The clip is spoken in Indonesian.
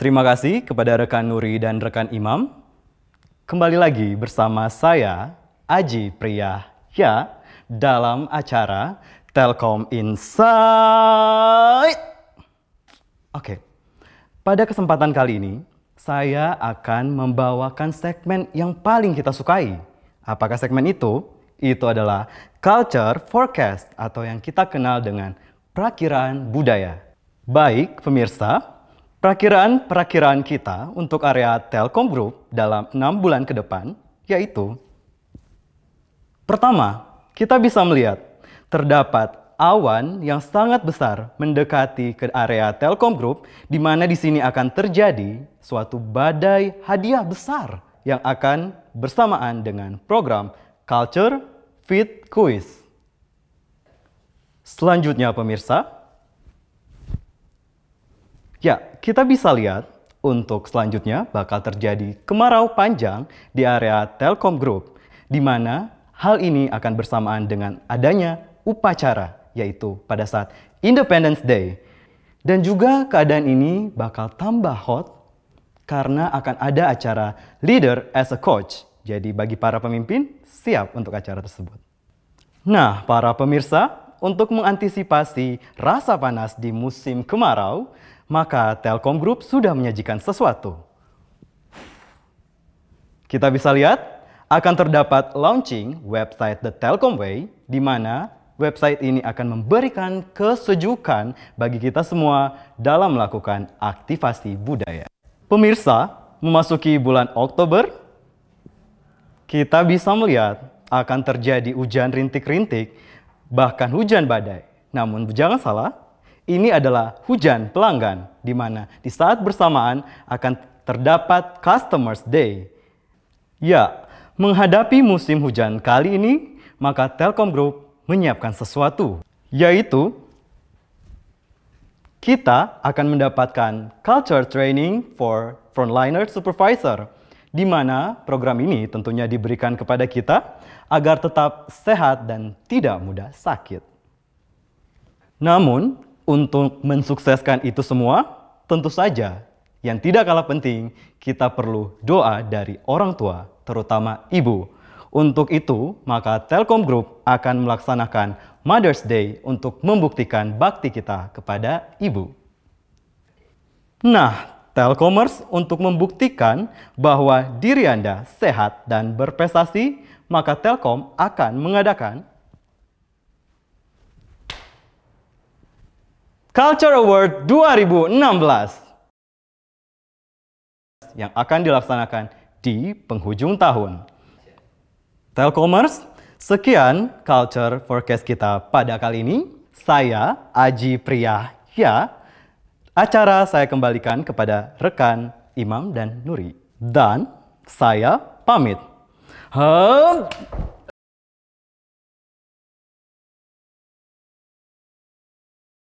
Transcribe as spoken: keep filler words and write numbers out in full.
Terima kasih kepada rekan Nuri dan rekan Imam. Kembali lagi bersama saya, Aji Priyahya, dalam acara Telkom Insight. Oke, pada kesempatan kali ini, saya akan membawakan segmen yang paling kita sukai. Apakah segmen itu? Itu adalah Culture Forecast atau yang kita kenal dengan Prakiraan Budaya. Baik, pemirsa, Perakiraan-perakiraan kita untuk area Telkom Group dalam enam bulan ke depan, yaitu pertama, kita bisa melihat terdapat awan yang sangat besar mendekati ke area Telkom Group, di mana di sini akan terjadi suatu badai hadiah besar yang akan bersamaan dengan program Culture Fit Quiz. Selanjutnya, pemirsa, ya, kita bisa lihat untuk selanjutnya bakal terjadi kemarau panjang di area Telkom Group, di mana hal ini akan bersamaan dengan adanya upacara, yaitu pada saat Independence Day. Dan juga keadaan ini bakal tambah hot karena akan ada acara Leader as a Coach. Jadi bagi para pemimpin, siap untuk acara tersebut. Nah, para pemirsa, untuk mengantisipasi rasa panas di musim kemarau, maka Telkom Group sudah menyajikan sesuatu. Kita bisa lihat akan terdapat launching website The Telkom Way, di mana website ini akan memberikan kesejukan bagi kita semua dalam melakukan aktivasi budaya. Pemirsa, memasuki bulan Oktober, kita bisa melihat akan terjadi hujan rintik-rintik, bahkan hujan badai. Namun jangan salah, ini adalah hujan pelanggan, di mana di saat bersamaan akan terdapat Customers Day. Ya, menghadapi musim hujan kali ini, maka Telkom Group menyiapkan sesuatu, yaitu kita akan mendapatkan Culture Training for Frontliner Supervisor, di mana program ini tentunya diberikan kepada kita agar tetap sehat dan tidak mudah sakit. Namun, untuk mensukseskan itu semua, tentu saja yang tidak kalah penting, kita perlu doa dari orang tua, terutama ibu. Untuk itu, maka Telkom Group akan melaksanakan Mother's Day untuk membuktikan bakti kita kepada ibu. Nah, Telkomers, untuk membuktikan bahwa diri Anda sehat dan berprestasi, maka Telkom akan mengadakan Culture Award dua ribu enam belas yang akan dilaksanakan di penghujung tahun. Telkomers, sekian Culture Forecast kita pada kali ini. Saya Aji Priyahya. Acara saya kembalikan kepada rekan Imam dan Nuri. Dan saya pamit. Hup.